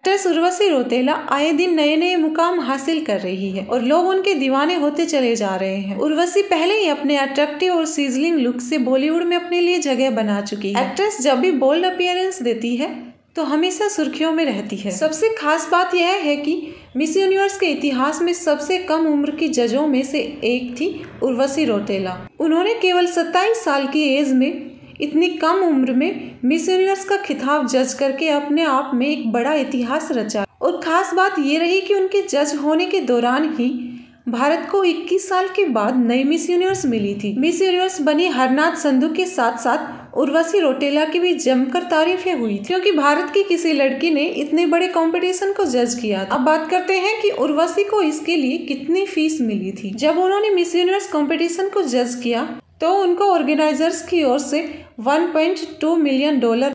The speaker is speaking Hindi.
एक्ट्रेस उर्वशी रौतेला आए दिन नए नए मुकाम हासिल कर रही है और लोग उनके दीवाने होते चले जा रहे हैं। उर्वशी पहले ही अपने अट्रैक्टिव और सीजलिंग लुक से बॉलीवुड में अपने लिए जगह बना चुकी है। एक्ट्रेस जब भी बोल्ड अपीयरेंस देती है तो हमेशा सुर्खियों में रहती है। सबसे खास बात यह है कि मिस यूनिवर्स के इतिहास में सबसे कम उम्र की जजों में से एक थी उर्वशी रौतेला। उन्होंने केवल 27 साल की एज में इतनी कम उम्र में मिस यूनिवर्स का खिताब जज करके अपने आप में एक बड़ा इतिहास रचा। और खास बात ये रही कि उनके जज होने के दौरान ही भारत को 21 साल के बाद नई मिस यूनिवर्स मिली थी। मिस यूनिवर्स बनी हरनाथ संधू के साथ साथ उर्वशी रौतेला की भी जमकर तारीफें हुई थी, क्योंकि भारत की किसी लड़की ने इतने बड़े कंपटीशन को जज किया। अब बात करते हैं कि उर्वशी को इसके लिए कितनी फीस मिली थी। जब उन्होंने मिस यूनिवर्स कंपटीशन को जज किया तो उनको ऑर्गेनाइजर्स की ओर से $1.2 मिलियन